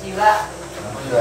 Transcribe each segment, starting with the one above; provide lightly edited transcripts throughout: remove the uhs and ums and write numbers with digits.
ちは。この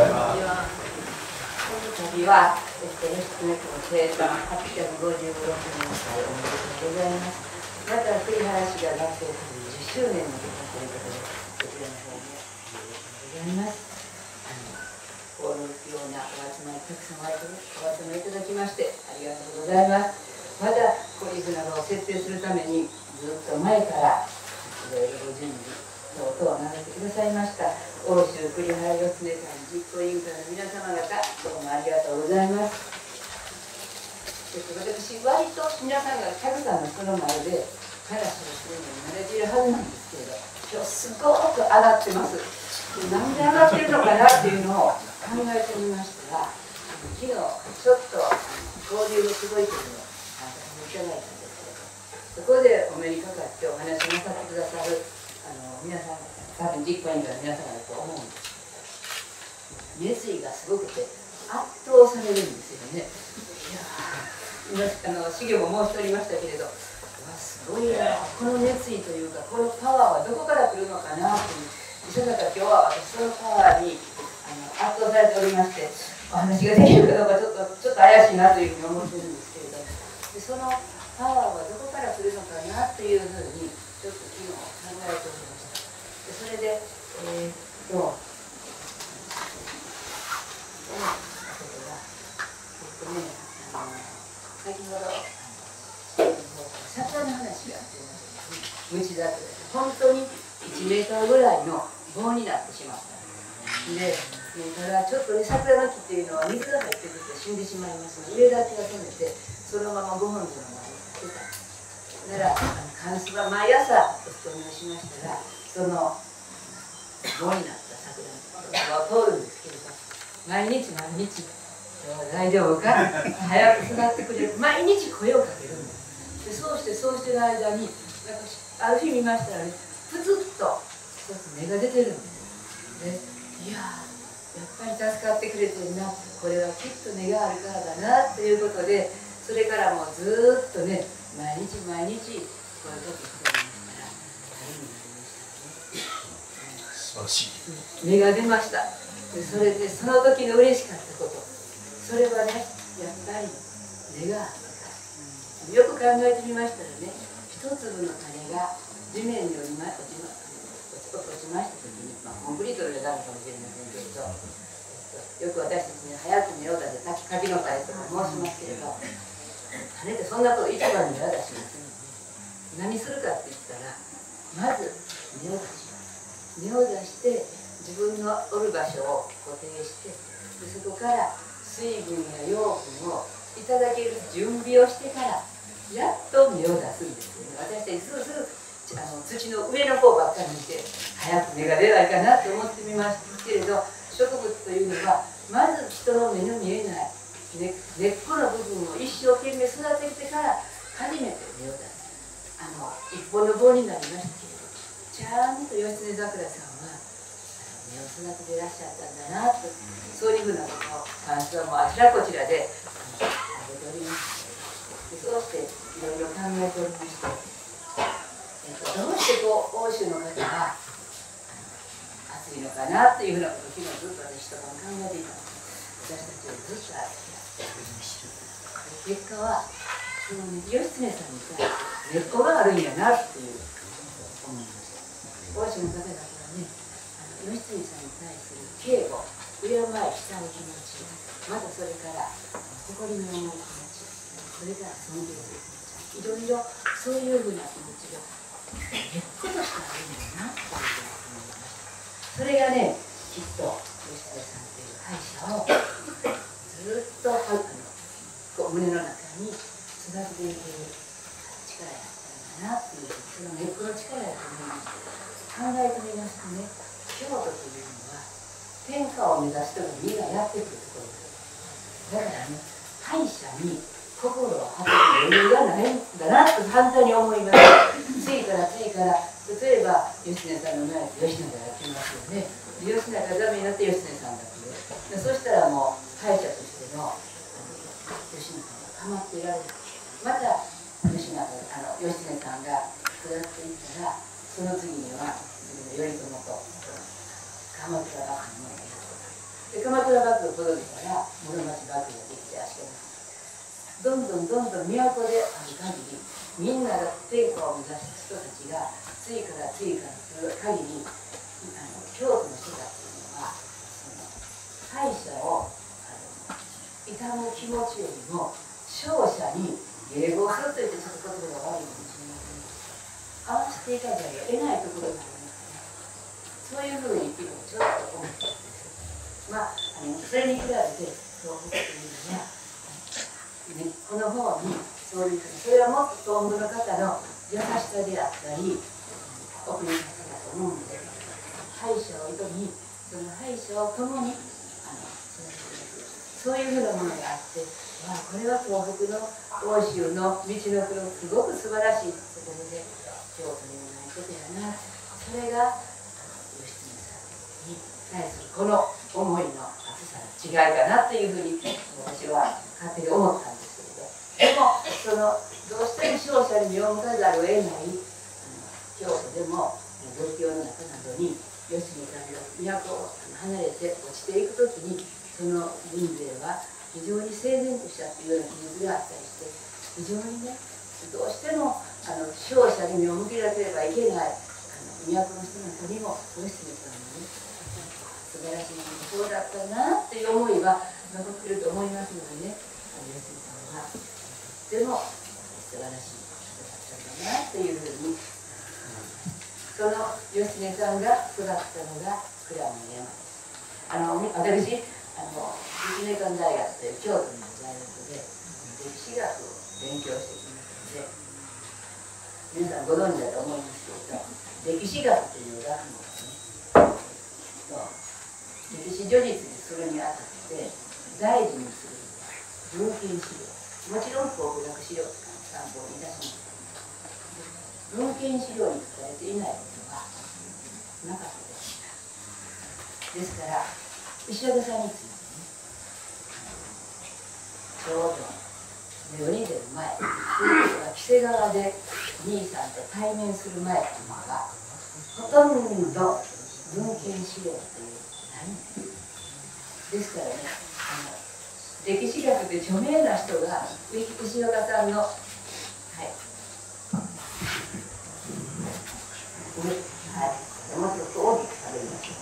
度は、義経公生誕856年祭おめでとうございます。また栗原市が学生10周年のということで、こちらの方もおめでとうございます。このようなお集まり、たくさんお集まりいただきましてありがとうございます。まだこういうふうなのを設定するためにずっと前からいろいろご準備の音を流してくださいました欧州栗原義経さん実行委員会の皆様方、どうもありがとうございます。私割と皆さんがたくさんの人の前で話をするのに慣れているはずなんですけれど、今日すごく上がってます。なんで上がってるのかなっていうのを考えてみましたら、昨日ちょっと交流のすごいというのをいただいたんですけど、そこでお目にかかってお話しなさってくださる皆さん、多分実行委員会の皆さんだと思うんです。熱意がすごくて圧倒されるんですよね。いや資料も申しておりましたけれど、すごいな、この熱意というかこのパワーはどこから来るのかなという、いささか今日は私そのパワーに圧倒されておりまして、お話ができるかどうかちょっと怪しいなというふうに思ってるんですけれど、でそのパワーはどこから来るのかなというふうにちょっと昨日考えておりました。でそれで先ほど桜の話があって、虫だって本当に1メートルぐらいの棒になってしまった。で、ただちょっとね、桜の木っていうのは水が入ってくると死んでしまいますので、上だけが止めてそのままご本尊の前に立てた。だから関数は毎朝お勤めをしましたら、その棒になった桜を通るんですけれど、毎日大丈夫か早く育ってくれる、毎日声をかけるんです。でそうしてる間にある日見ましたらね、プツッと一つ芽が出てるんです。でいややっぱり助かってくれてるな、これはきっと根があるからだなということで、それからもうずっとね、毎日声をかけてくれましたら春になりましたね。 素晴らしい。 芽が出ました。でそれでその時の嬉しかったこと、それはね、やっぱり根があったから。よく考えてみましたらね、一粒の種が地面に落ちました時に、コンクリートでなるかもしれませんけれど、よく私たちに早く芽を出せ柿の種とか申しますけれど、種ってそんなこと一番には出しませんので、何するかって言ったら、まず根を出します。根を出して自分のおる場所を固定して、でそこから水分や養分をいただける準備をしてからやっと芽を出すんですよね。私たちすぐ土の上の方ばっかり見て早く芽が出ないかなと思ってみますけれど、植物というのはまず人の目の見えない根っこの部分を一生懸命育ててから初めて芽を出す。一本の棒になりましたけれど、ちゃんと義経桜さんは芽を育てていらっしゃったんだなと、そういうふうなことを関数はもうあちらこちらで挙げております。でそうしていろいろ考えておりまして、どうして欧州の方が暑いのかなというふうなことを昨日ずっと私とか考えていたんです。私たちはずっと暑い結果はその義経さんに対して根っこがあるんやなっていう思いました。欧州の方々はね、義経さんに対する敬語、敬い慕う気持ち、またそれから誇りに思う気持ち、それから尊敬する気持ち、いろいろそういうふうな気持ちが根っことしてあるんだなっていうふうに思いました。それがね、きっと義経さんという会社をずっと胸の中に育てていける力やったんだなっていう、その根っこの力やと思いまして、考えてみますとね、京都というのは天下を目指す人がみんなやってくるところです。だからね、敗者に心を張る余裕がないんだなと簡単に思います。次から例えば義経さんの前で義経がやってますよね。義経がダメになって義経さんだけで、そしたらもう敗者としての義経さんが構っていられる。また義経さんが下っていったら、その次には頼朝と鎌倉幕府ので鎌倉幕府をほどけたら室町幕府ができて足利どんどん都である限りみんなが天下を目指す人たちが次から次からする限り京都の人たちというのは敗者を痛む気持ちよりも勝者に迎合するといってちょっと言葉が悪いかもしれませんが合わせていかざるを得ないところがありますね。そういうふうに今ちょっと思ったんです。まあそれに比べて東北というのは、ね、この方にそういうふうにそれはもっと東北の方の優しさであったり奥に方だと思うので敗者を挑みその敗者を共にそういうふうなものがあって、これは東北の奥州の道の黒すごく素晴らしいところで京都にもないことやな。それが義経さんに対するこの思いの厚さの違いかなというふうに私は勝手に思ったんですけれど、でもどうしても勝者に身を向かざるを得ない京都でも仏教の中などに義経さんが都を離れて落ちていくときにその軍勢は非常に整然としたというような記述があったりして非常にねどうしても勝者に身を向けなければいけない都の人の中にも義経さんのね素晴らしいそうだったなっていう思いは残っていると思いますのでね義経さんはでも素晴らしい人だったんだなっていうふうにその義経さんが育ったのが鞍馬の山です。私立命館大学という京都の大学で歴史学を勉強してきましたので皆さんご存知だと思いますけれど歴史学という学問ですね歴史叙述にするにあたって大事にする文献資料もちろん考古学資料とか参考にいたします文献資料に書かれていないことがなかったですから石田さんについてちょうど世に出る前黄瀬川で兄さんと対面する前というのがほとんど文献資料というないんですからね歴史学で著名な人が牛岡さんのもうちょっと大きく食べまし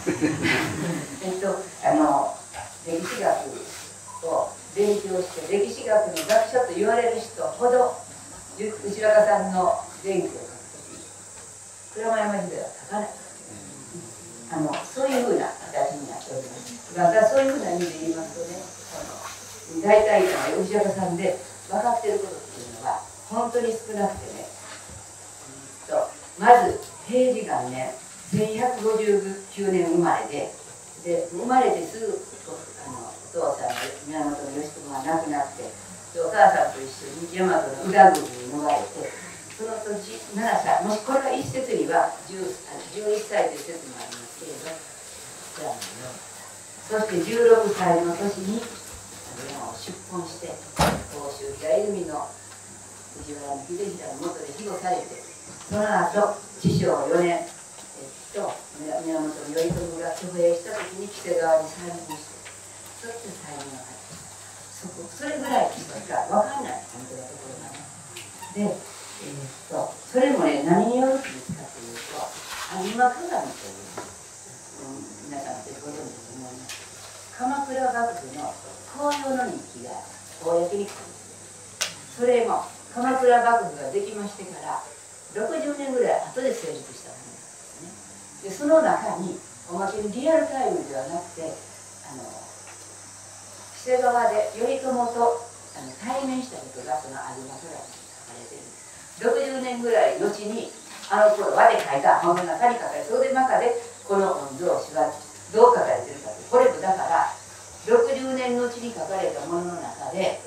ょう歴史学を勉強して歴史学の学者と言われる人ほど牛若さんの伝記を書くとき鞍馬山時代は書かないそういうふうな形になっております。またそういうふうな意味で言いますとね大体牛若さんで分かっていることっていうのは本当に少なくてねまず平治元年1159年生まれで生まれてすぐお父さんの源義朝が亡くなってお母さんと一緒に大和の宇田郡に逃れてその年7歳もしこれは一説には11歳という説もありますけれどそして16歳の年に山を出奔して甲州平泉の藤原秀衡の下で庇護されてその後治承4年源頼朝が挙兵した時に黄瀬川に参入してそして再任を始めたそれぐらいしか分かんない本当のところがねで、それもね何によるんですかというと有馬鏡という皆さんってご存知だと思います鎌倉幕府の公用の日記が公に来るんですよそれも鎌倉幕府ができましてから60年ぐらい後で成立したものなんですねでその中におまけにリアルタイムではなくて黄瀬川で頼朝と対面したことがその有馬鏡に書かれているんです60年ぐらい後に頃和で書いた本の中に書かれてそれの中でこの御曹司はどう書かれているかとこれだから60年後に書かれたものの中で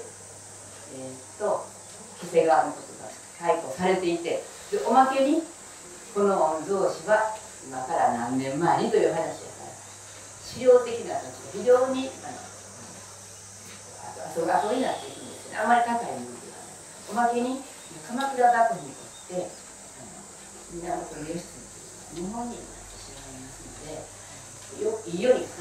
黄瀬川のことが解雇されていてでおまけにこの御曹司は今から何年前にという話やから資料的な話が非常に後になっていくんですねあまり高いものではないおまけに鎌倉幕府にとって源義経日本になってしまいますのでいいように書かない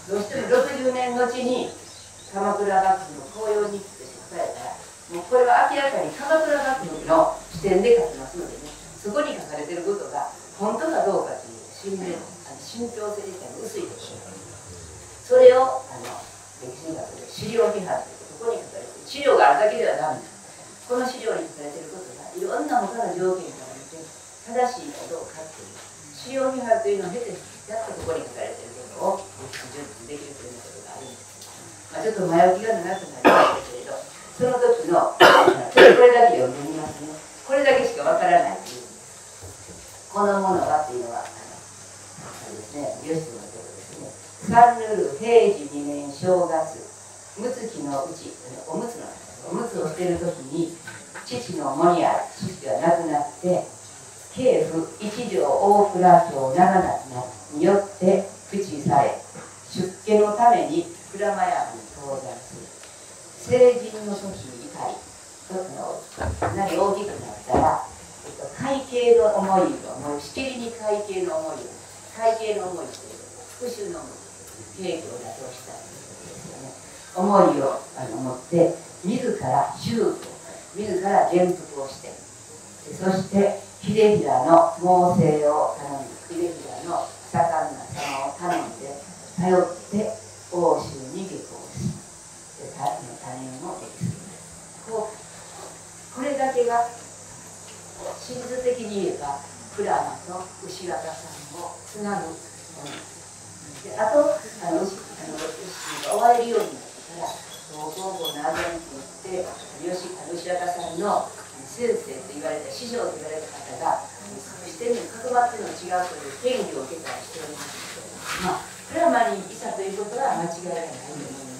どうしても60年後に鎌倉幕府の公用日記として書かれたら、もうこれは明らかに鎌倉幕府の視点で書きますのでね、そこに書かれていることが本当かどうかという信憑性自体が薄いです。それを歴史学で資料批判というところに書かれている、資料があるだけではダメだ。この資料に書かれていることがいろんな他の条件から見て正しいかどうかっていう資料批判というのを経てやっとここに書かれていることを準備できるということがあるんです。ちょっと前置きが長くなりましたけれど、その時のこれだけ読んでみますね。これだけしかわからないというこのものはっていうのはですね、吉野のことですね。三ルール平治2年正月むつきのうちおむつを捨てる時に父の喪にある父が亡くなって慶府一条大蔵卿長夏によって扶持され出家のために鞍馬山に登山する。成人の時に至りかなり大きくなったら会計の思いをしきりに会計の思いという復讐の思い、平家を打倒したいですよね。思いを持って自ら自ら元服をして、そして秀衡の猛省を頼み、秀衡の盛んな様を頼んで頼って欧州に下校し、種もできする。これだけが真実的に言えば鞍馬と牛若さんをつなぐもので、あと牛が追われるようになってから皇后のあぜにとって牛若さんの先生と言われた師匠と言われた方が視点に角張っての違うという権利を受けたりしておりますけど、鞍馬にいたということは間違いがないと思います。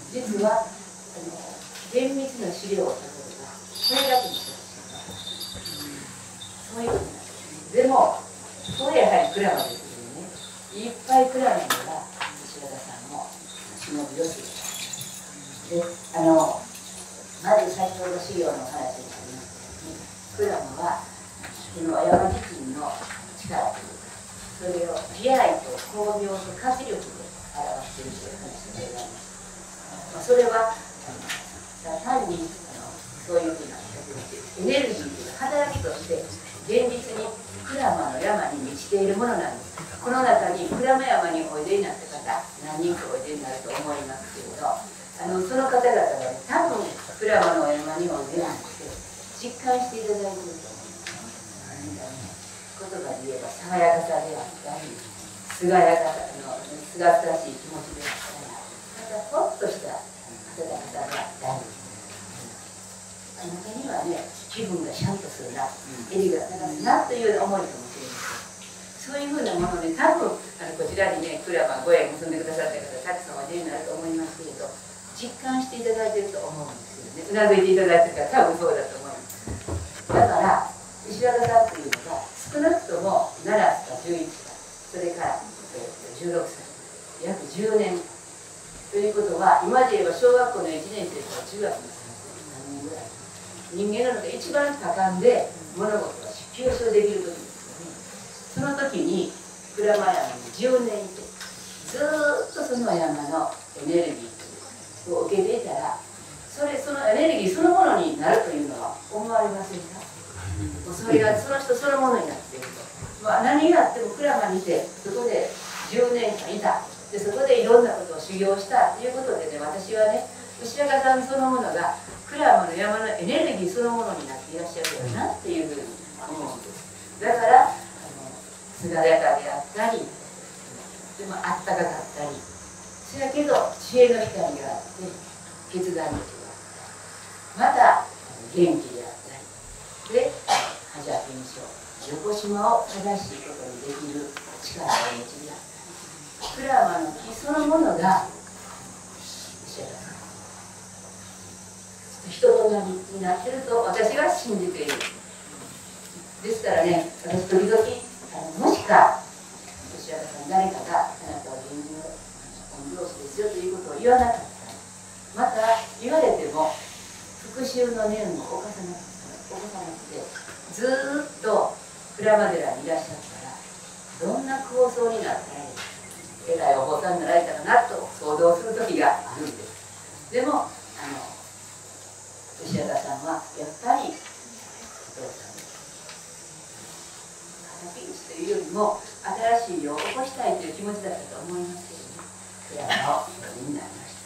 実は厳密な資料をたどればこれだけにしてそういうことなんです。でもそうやはり鞍馬ですけどね、いっぱい鞍馬には石原さんも忍び寄せてで、まず先ほど資料の話にありましたように、鞍馬はこの山自身の力というか、それを慈愛と巧妙と活力で表しているという話でございます。それは単にそういうふうなエネルギーというか働きとして現実に鞍馬の山に満ちているものなんです。この中に鞍馬山においでになった方何人かおいでになると思いますけれど、その方々が、ね、多分鞍馬の山においでになって実感していただいていると思います。言葉で言えば爽やかさであったりすがやかさすがすがしい気持ちであったり、またほっとした温かさであったり、中にはね気分がシャンとするな、襟が高くなというような思いかもしれません。そういうふうなもので多分こちらにね鞍馬ご縁結んでくださった方たくさんお出になると思いますけれど、実感していただいていると思うんですよね。うなずいていただいているから多分そうだと思います。だから石原さんというのが少なくとも7か11かそれから16歳約10年ということは、今で言えば小学校の1年生から中学の3年ぐらい人間なので一番多感で物事が吸収できる時ですよね。その時に鞍馬山に10年いてずっとその山のエネルギーを受けていたら、そのエネルギーそのものになるというのは思われませんか？それがその人そのものになっていると、何があっても鞍馬にいてそこで10年間いたで、そこでいろんなことを修行したということでね、私はね牛若さんそのものが鞍馬の山のエネルギーそのものになっていらっしゃるよなっていうふうに思うんです。だからすがやかであったりでもあったかかったり、そやけど知恵の光があって決断力があったり、また元気であったりで覇者検証横島を正しいことにできる力をお持ちであったり、鞍馬の木そのものが人となりになっていると私は信じている。ですからね、私時々もしか吉原さん誰かがあなたは現実の御教師ですよということを言わなかったら、また言われても復讐の念を起こさなくてずーっと鞍馬寺にいらっしゃったらどんな構想になったら偉いお坊さんになられたかなと想像する時があるんです。でも牛若さんはやっぱりお父さん敵討ちというよりも新しい世を起こしたいという気持ちだったと思いますけどね、蔵の人になりました。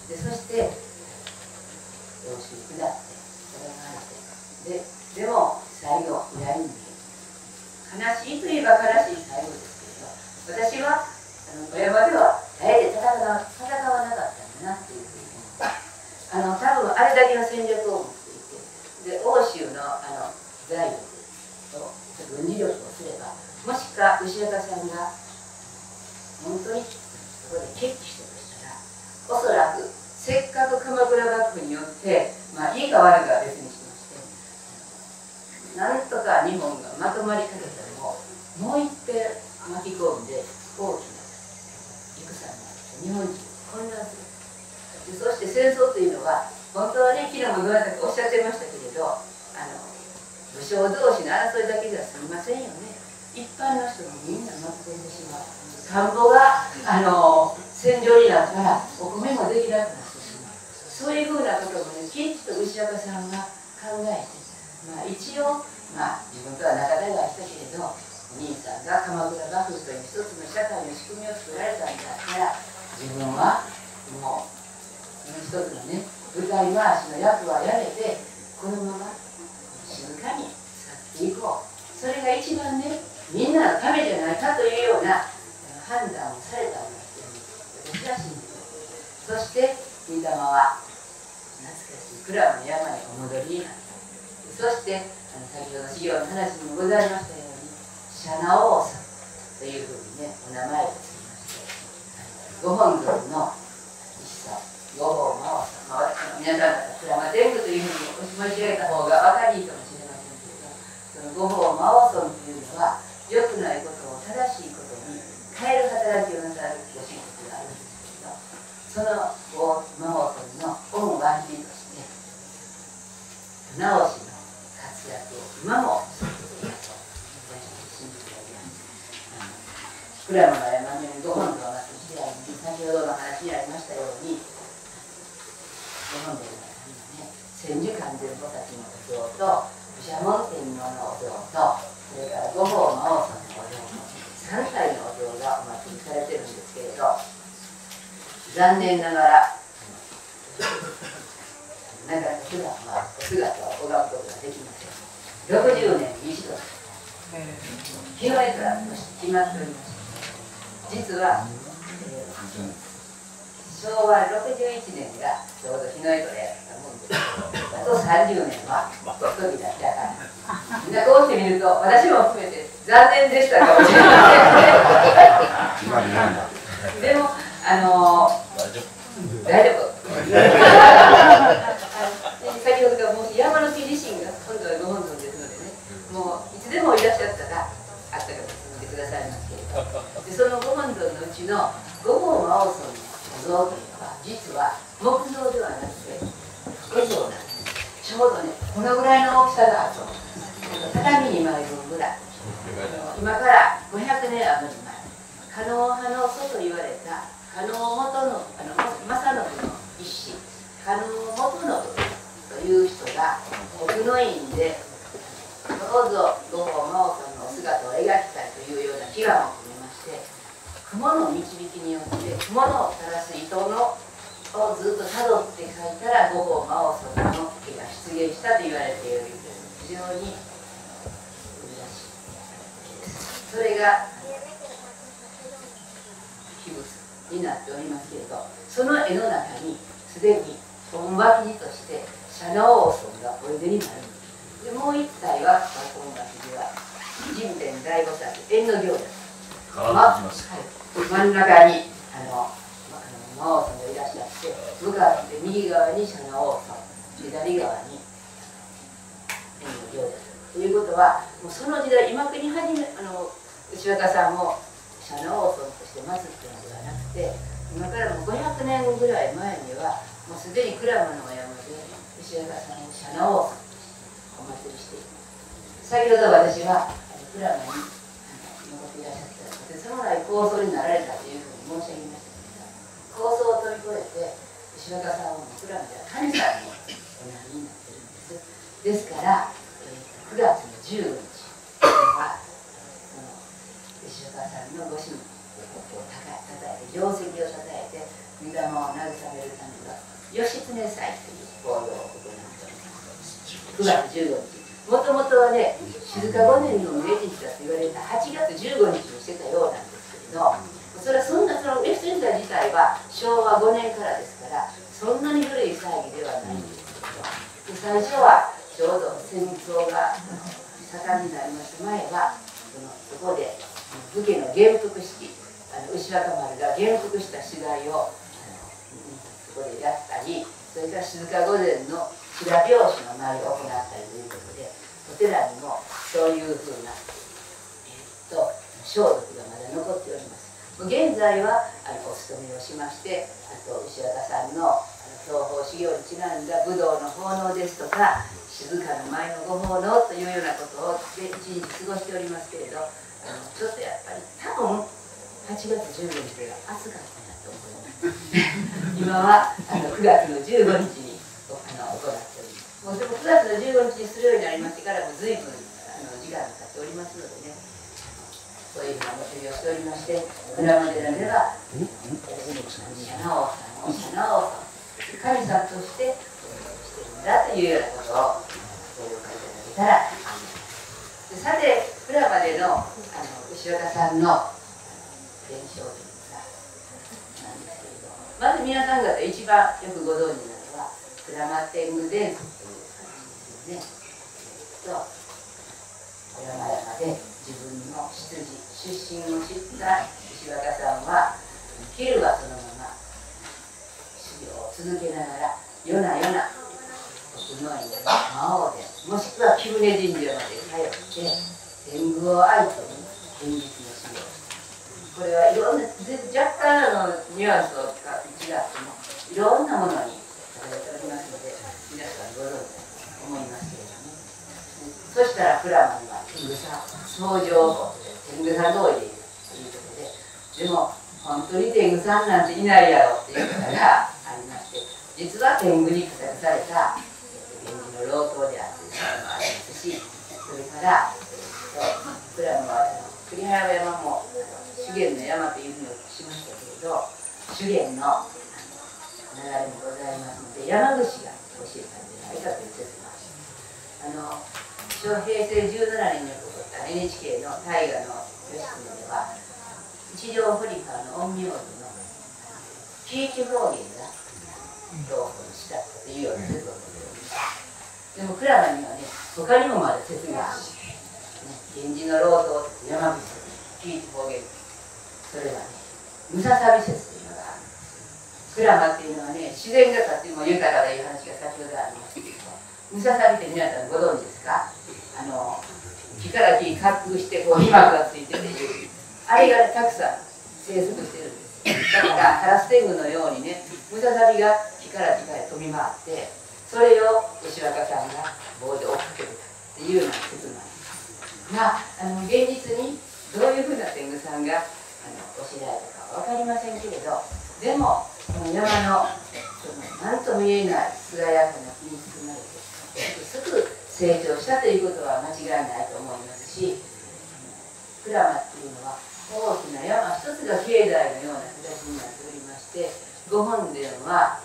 でそして養子に下ってそれがあってでも最後裏に悲しいといえば悲しい最後ですけれど、私は富山ではあえて戦わなかったんだなっていうふうに思う。多分あれだけの戦略を持っていて、で欧州の財力と軍事力をすれば、もしか牛若さんが本当にそこで決起したとしたら、おそらくせっかく鎌倉幕府によって、いいか悪いかは別にしまして、なんとか日本がまとまりかけたのをもう一遍巻き込んで大きな戦になって日本人混乱する。でそして戦争というのは本当はね、昨日もどなたかおっしゃってましたけれど、武将同士の争いだけでは済みませんよね。一般の人もみんな巻き込んでしまう。田んぼが戦場になったらお米もできなくなってしまう。そういうふうなこともね、きっと牛若さんが考えて、一応、自分とは仲違いしたけれど、お兄さんが鎌倉幕府という一つの社会の仕組みを作られたんだったら、自分はもう一つのね、舞台回しの役はやめて、このまま静かに去っていこう。それが一番ね、みんなのためじゃないかというような判断をされたんだという私は信じています。そして御霊は懐かしい鞍馬の山にお戻りになった。そして先ほど資料の話にもございましたように、謝名王さんというふうにね、お名前をつけまして、ご本尊の一座五法魔王さん、皆さん方鞍馬天狗というふうに申し上げた方が分かりいいかもしれませんけれど、その五法魔王さんというのは良くないことを正しいことに変える働きをなさるご神仏があるんですけれど、その魔王さんの恩万事として直しの活躍を今も続けていると私は信じております。鞍馬の山のご本尊がしてあり、先ほどの話にありましたように、ご本尊の中にはね、千手観世菩薩のお像と毘沙門天皇のお像と、それから五法魔王さんのお像と3体のお像がお祭りされてるんですけれど、残念ながらなかなか普段は姿を拝むことができません。60年に一度日の絵から決まっておりまして、実は、昭和61年がちょうど日の絵からやったもんですけど、あと30年は時だってあかん。みんなこうしてみると私も含めて残念でしたかもしれません。でも大丈夫先ほどからもう山の木自身が今度はご本尊ですのでね、もういつでもいらっしゃったらあったかく進んでくださいますけれど、でそのご本尊のうちの五法魔王尊のお像というのは実は木像ではなくて絵像なんです。ちょうどねこのぐらいの大きさがあると思います。畳2枚分ぐらい、今から500年余り前、狩野派の祖と言われた狩野元の正信の一子狩野元信という人が奥の院でどうぞ五法魔王さんのお姿を描きたいというような祈願を込めまして、雲の導きによって雲の垂らす糸のをずっとたどって描いたら五法魔王さんの絵が出現したと言われている非常に珍しい。それが秘仏になっておりますけれど、その絵の中にすでに本脇地として謝名王尊がおいでになるんです。でもう一体は本脇地は神天大菩薩縁の行です。真ん中に魔王さんがいらっしゃって、向かって右側に謝名王さん、左側に縁の行です。ということはもうその時代、今国初め牛若さんを謝名王尊として祀っているのではなくて、今からもう500年ぐらい前にはもうすでに鞍馬のお山で牛若さんを謝名王尊としてお祭りしている。先ほど私は鞍馬に残っていらっしゃったその来構想になられたというふうに申し上げましたけど、構想を飛び越えて石若さんは僕らみたいな神様のおなりになってるんです。ですから、9月の15日は石若さんのご神をたたえて、業績をたたえて御霊を慰めるための義経祭という法要を行っております。9月15日、もともとはね、静5年の命日だと言われた8月15日にしてたようなんですけれど、それはそ義経祭自体は昭和5年からですから、そんなに古い祭儀ではないんですけど、最初はちょうど戦争が盛んになります前は、そこで武家の元服式、牛若丸が元服した次第をそこでやったり、それから静御前の吉良拍子の舞を行ったりということで、お寺にもそういうふうな、装束がまだ残っております。現在はお勤めをしまして、あと牛若さんの東方修行にちなんだ武道の奉納ですとか、静かの舞のご奉納というようなことを一日過ごしておりますけれど、ちょっとやっぱり多分8月15日では暑かったなと思います。今は9月の15日に行っております。もうでも9月の15日にするようになりましてからも随分時間が経っておりますのでね、そういうふうなお手をしておりまして、村山寺では社直さん、神さんとしてしてるんだというようなことをご了解いただけたら。さて、鞍馬での牛若さんの伝承というかなんですけれど、まず皆さん方一番よくご存知なのは鞍馬天狗伝説という話ですよね。鞍馬山で自分の出身を知った石若さんは、昼はそのまま修行を続けながら、夜な夜な奥の院や魔王殿、もしくは貴船神社まで通って天狗を相手に現実の修行をした。これはいろんな若干ニュアンスが違ってもいろんなものにされておりますので、皆さんご存知だと思いますけれどね。そしたら鞍馬には天狗さん相乗法で天狗さん通りでいるということで、でも本当に天狗さんなんていないやろっていう方がありまして、実は天狗に固くされた源氏の老頭であるということもありますし、それから鞍馬は栗原山も修験の山というふうにお聞きしましたけれど、修験の流れもございますので、山伏が教えたんじゃないかという説もあります。平成17年に起こった NHK の大河の義経では、一条堀川の陰陽師の喜劇方言が同胞にしたというような説を持っております。でも鞍馬にはね、他にもまだ説があるんです。源氏の老頭、山伏説、喜劇方言、それはね、ムササビ説というのがあるんですよ。鞍馬っていうのはね、自然がとっても豊かだという話が先ほどありましたけど、ムササビって皆さんご存知ですか？木から木に滑空してこう皮膜がついてていうあれがたくさん生息してるんです。だからカラス天狗のようにね、ムササビが木から木から飛び回ってそれを牛若さんが棒で追っかけてたっていうような説なんです。まあ現実にどういうふうな天狗さんが教えられたかは分かりませんけれど、でもこの山の何とも言えない艶やかな木に包まれてすぐ成長したということは間違いないと思いますし、鞍馬っていうのは大きな山一つが境内のような形になっておりまして、御本殿は、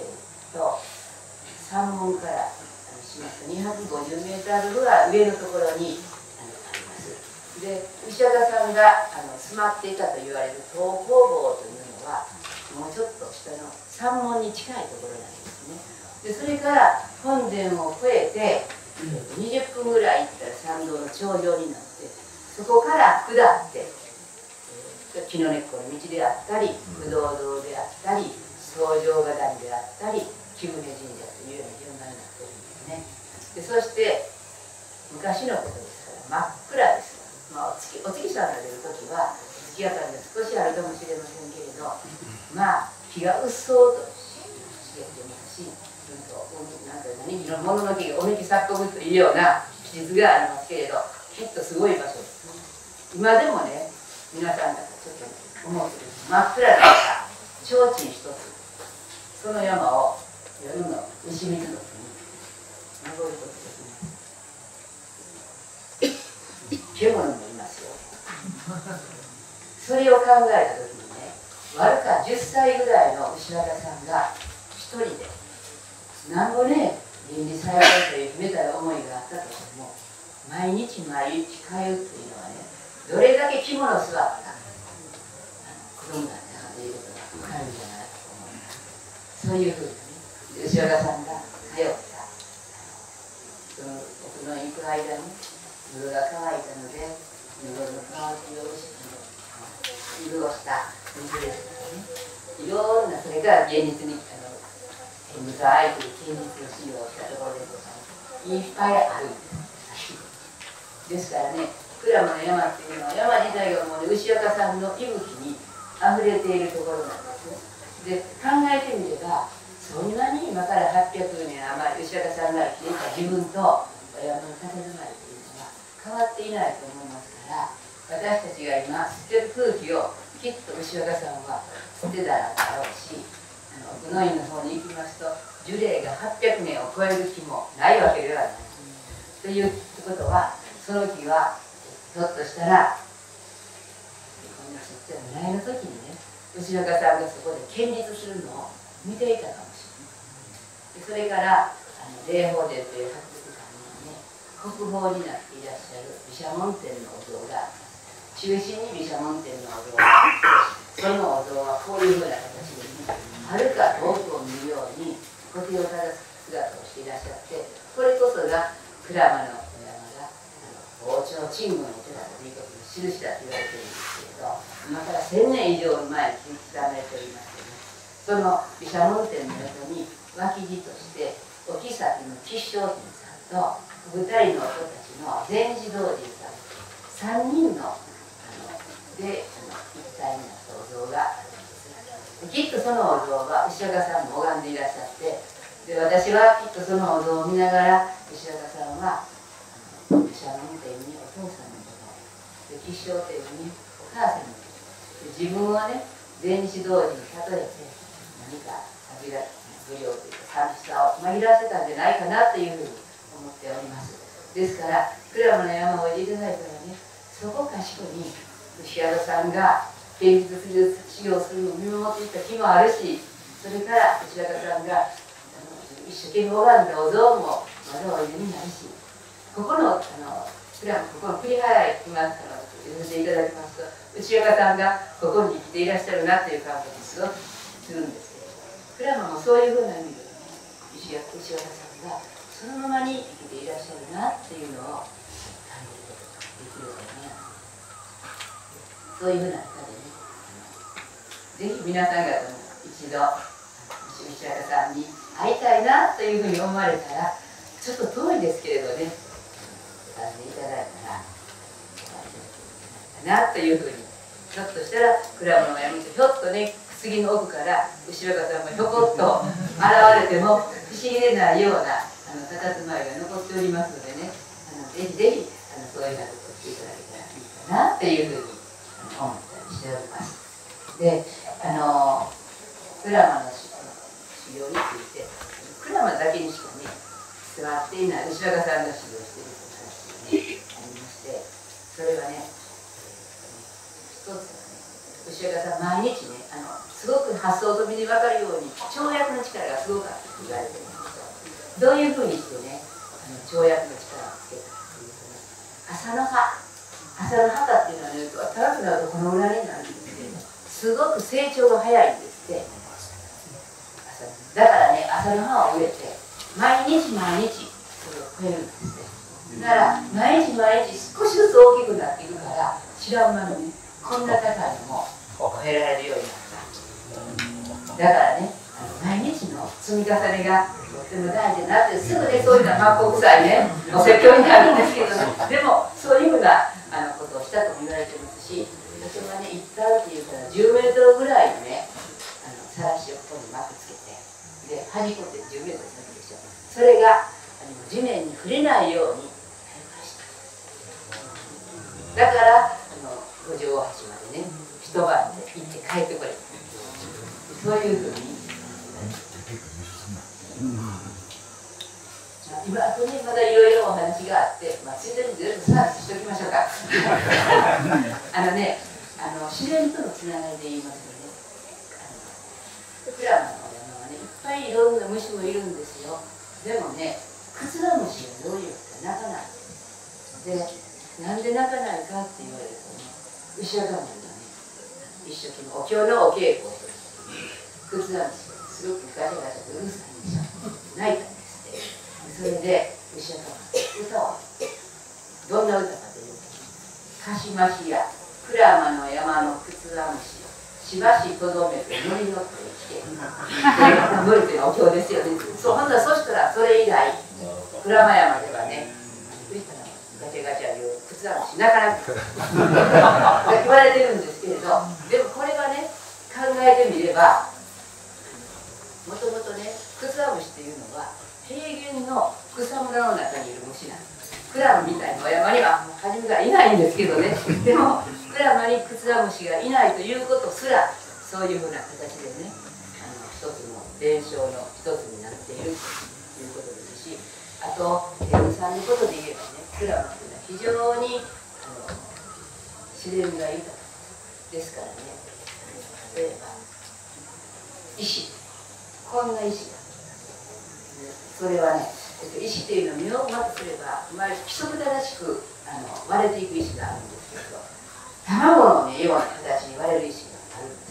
山門からしますと250メートルぐらい上のところにあります。で、牛若さんが住まっていたと言われる東工房というのはもうちょっと下の山門に近いところなんですね。でそれから本殿を越えて20分ぐらい行ったら参道の頂上になって、そこから下って木の根っこの道であったり不動堂であったり草上ヶ谷であったり貴船神社というような順番になってるんですね。でそして昔のことですから真っ暗です。まあ、お月さんが出る時は月明かりが少しあるかもしれませんけれど、まあ日がうっそうと茂ってますし、なんか物の木がおめき咲っこむというような記述がありますけれど、きっとすごい場所です。今でもね、皆さんがちょっと思うとです真っ暗だった提灯一つ、その山を夜の牛水時に登ることですね。獣もいますよ。それを考えた時にね、わずか10歳ぐらいの牛若さんが一人でなんぼね倫理再生という秘めた思いがあったとしても、毎日毎日通うというのはね、どれだけ肝の据わった子供だったかということが分かるんじゃないかと思います。そういうふうにね、牛若さんが通ったその奥の行く間に喉が渇いたので、喉の渇きを潤した水ですからね、いろんな、それから現実に天物愛という現実を使用したところでございます。いっぱいあるんです。ですからね、鞍馬の山っていうのは山自体がもう、ね、牛若さんの息吹にあふれているところなんですね。で、考えてみれば、そんなに今から800年余り牛若さんが生きていた自分とお山の建物っていうのは変わっていないと思いますから、私たちが今吸ってる空気をきっと牛若さんは吸ってただろうし、奥の院の方に行きますと樹齢が800年を超える木もないわけではない。ということは、その木はひょっとしたらこんなちっちゃい苗の時にね、牛若さんがそこで見実するのを見ていたかもしれない。でそれから霊宝殿という博物館にはね、国宝になっていらっしゃる毘沙門天のお像があります。中心に毘沙門天のお像があって、そのお像はこういうふうな形でね、はるか遠くを見るように呼吸を正す姿をしていらっしゃって、これこそが鞍馬のお山が王朝鎮軍を手だということの印だと言われているんですけれど、今から1000年以上前に刻まれておりましてね、その毘沙門天の横に脇地としてお妃の吉祥天さんと2人の人たちの禅師道人さん3人ので一体になったお像があるんです。きっとそのお像は牛若さんも拝んでいらっしゃって、で私はきっとそのお像を見ながら、牛若さんは毘沙門天にお父さんのことで、吉祥天にお母さんのことで、自分をね禅師道人に例えて何か無料というか寂しさを紛らわせたんじゃないかなというふうに思っております。ですから鞍馬の山をおいでいただいたらね、そこかしこに牛若さんが現実修行するのを見守っていった木もあるし、それから牛若さんが一生懸命拝んだお像もまだおいでになるし、ここのここの栗原駅が寄せていただきますと、牛若さんがここに生きていらっしゃるなという感覚がすごくするんですけれど、鞍馬もそういうふうな意味でね、牛若さんがそのままに生きていらっしゃるなっていうのを感じることができるかな。そういうふうな中でね、ぜひ皆さん方も一度牛若さんに会いたいなというふうに思われたら、ちょっと遠いですけれどね、会っていただいたらなというふうに、ひょっとしたら鞍馬の山にひょっとね、杉の奥から牛若さんがひょこっと現れても不思議でないような佇まいが残っておりますのでね、ぜひぜひそういうようなことをしていただけたらいいかなというふうに思ったりしております。で、鞍馬の修行について、鞍馬だけにしかね伝わっていない牛若さんが修行しているという話がねありまして、それはね、一つはね、牛若さん毎日ね、すごく発想と身に分かるように跳躍の力がすごかったと言われているんですよ。どういうふうにしてね、跳躍の力をつけたかというとね、朝の葉っていうのはね、高くなるとこのぐらいになるんですけど、すごく成長が早いんですって。だからね、朝の葉を植えて毎日毎日それを植えるんですね。だから毎日毎日少しずつ大きくなっていくから、知らん間にね、こんな高いのも植えられるようになった。だからね、毎日の積み重ねがとっても大事になって、すぐね、そういうのは真っ向臭いね、お説教になるんですけどね、でもそういうふうなことをしたとも言われてますし、私はね、行ったっていうから10メートルぐらいのね、さらしをここに巻きつけて、で端っこって10メートル先でしょ、それが地面に触れないようにだから五条大橋までね、一一晩で行って帰ってこれる、そういうふうに。今あとね、まだいろいろお話があって、ついでにずっとサービスしておきましょうか。自然とのつながりで言いますとね、プラマの山はね、いっぱいいろんな虫もいるんですよ。でもね、クツワムシがどういうか鳴かない。で、なんで鳴かないかって言われるとね、牛若丸がね、一生懸命お経のお稽古をする。クツワムシがすごくガチャガチャとうるさいんでしょ。泣いたんですって。それで牛若丸歌を、どんな歌かというと、かしましや鞍馬の山のクツワムシしばしとどめて乗り乗ってきて、乗りというのはお経ですよね。そう、ほんならそしたらそれ以来鞍馬山ではね、ガチャガチャいうクツワムシなかなか言われてるんですけれど、でもこれはね、考えてみれば、もともとね、クツワムシっていうのは平原の草むらの中にいる虫なんです。クラマみたいなお山には初めからいないんですけどね、でもクラマにクツワムシがいないということすら、そういうふうな形でね、一つの伝承の一つになっているということですし、あと天狗さんのことで言えばね、クラマというのは非常に自然が豊かですからね。例えば石、こんな石が、それはね、石っていうのを身をまとすれば規則正しく割れていく石があるんですけど、卵の、ね、ような形に割れる石があるんです。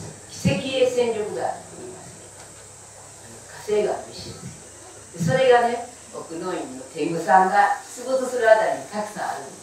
奇跡へ戦力があると言いますけど、火星岩の石です。それがね、奥の院の天狗さんが出没するあたりにたくさんあるんです。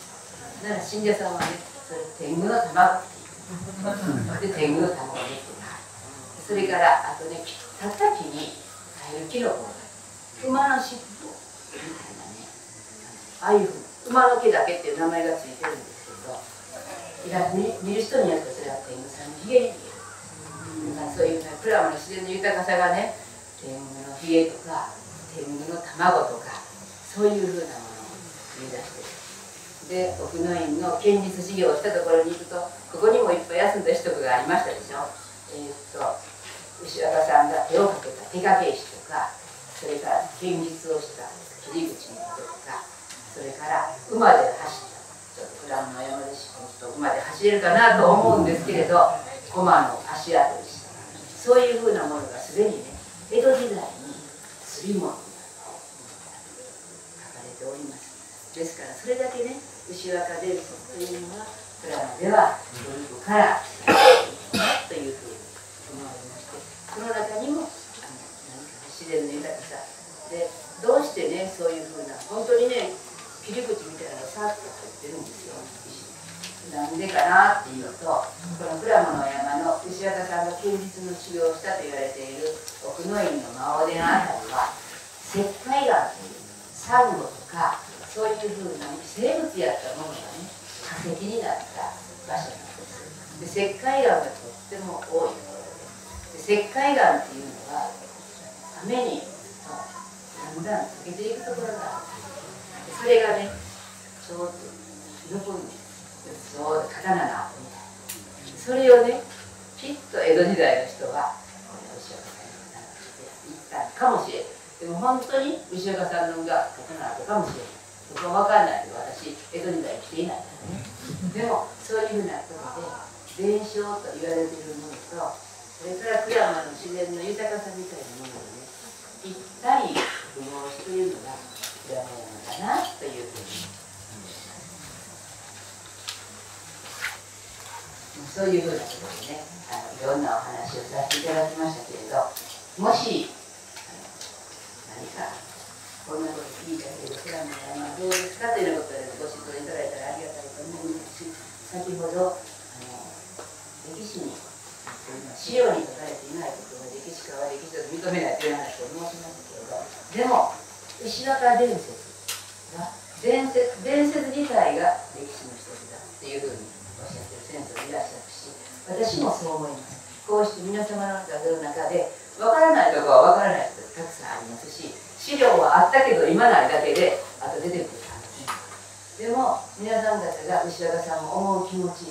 だから信者さんはね、それ天狗の卵って言う。で、天狗の卵ねってそれからあとね、たった木に生えるキノコが馬の尻尾みたいなね、ああいうふうに馬の毛だけっていう名前がついてるんですけど、見る人によってそれは天狗さんのひげに見える。そういうね、プラモの自然の豊かさがね、天狗のひげとか天狗の卵とか、そういうふうなものを見出してる。で、奥の院の剣術修行をしたところに行くと、ここにもいっぱい休んだ人がありましたでしょ。牛若さんが手をかけた手掛け石とか、それから剣術をした切り口のこととか、それから馬で走った、ちょっと普段の山で馬で走れるかなと思うんですけれど、駒の足跡にした、そういうふうなものがすでにね、江戸時代に釣り物に書かれております。ですからそれだけね、牛若伝説というのはプラモでは古くからというふうに思われまして、その中にも何か自然の豊かさで、どうしてね、そういうふうな本当にね、切り口みたいなのがさっと入ってるんですよ。なんでかなっていうと、このプラモの山の牛若さんが剣術の修行をしたと言われている奥の院の真尾根のあたりは、石灰岩というサンゴとかそういうふうな生物やったものがね、化石になった場所なんです。で、石灰岩がとっても多いところで、石灰岩っていうのは雨にだんだん溶けていくところがある。それがね、ちょうど残るんです。そう刀の跡みたいな。それをね、きっと江戸時代の人はこれ牛若さんに言ったかもしれない。でも本当に牛若さんのが刀の跡かもしれない。僕は分からないけど、私江戸時代生きていないからね。でもそういうふうなことで伝承と言われているものと、それから鞍馬の自然の豊かさみたいなものをね、ぴったり符合しているのが鞍馬山だなというふうに。そういうふうなことでね、いろんなお話をさせていただきましたけれど、もし何かこんなこと聞いたけど、プラモの山どうですかということでご質問いただいたらありがたいと思いますし、先ほど歴史に資料に書かれていないことは歴史家は歴史だと認めないという話を申しましたけれど、でも牛若伝説が伝説自体が歴史の一つだっていうふうにおっしゃってる先生もいらっしゃるし、私もそう思います。こうして皆様の中でわからないところはわからないところたくさんありますし、資料はあったけど今ないだけであと出てくるかもしれない。でも皆さん方が牛若さんを思う気持ち、そ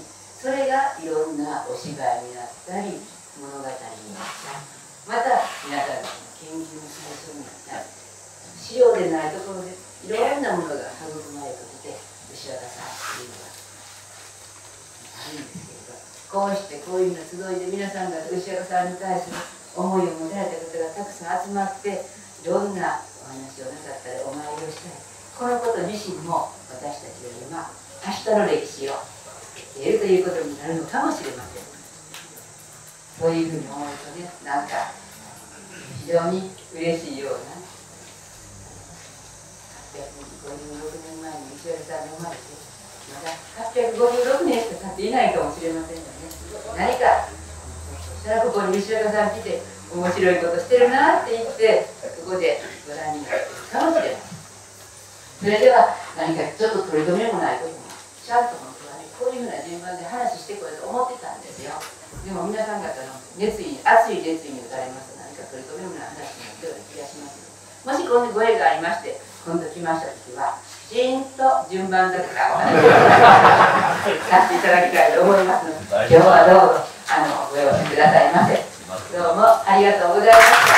それがいろんなお芝居になったり物語になったり、また皆さんの研究の対象になったり、資料でないところでいろんなものが育まれてきて牛若さんっていうのがあるんですけれど、こうしてこういうような集いで皆さんが牛若さんに対する思いを持たれた方がたくさん集まって、いろんなお話をなさったりお参りをしたり、このこと自身も私たちが今明日の歴史を作っているということになるのかもしれません。そういうふうに思うとね、なんか非常に嬉しいような、856年前に石原さんが生まれて、まだ856年しか経っていないかもしれませんよね。何かそしたらここに石原さん来て面白いことしてるなって言って、そこでご覧になっているかもしれません。それでは何かちょっと取り留めもないこともちゃんと本当はね、こういうふうな順番で話してこようと思ってたんですよ。でも皆さん方の熱意、熱い熱意に打たれますと、何か取り留めもない話になったような気がします。もしこんなご縁がありまして、今度来ました時はきちんと順番だとかお話をさせていただきたいと思いますので、今日はどうぞご用意くださいませ。どうもありがとうございました。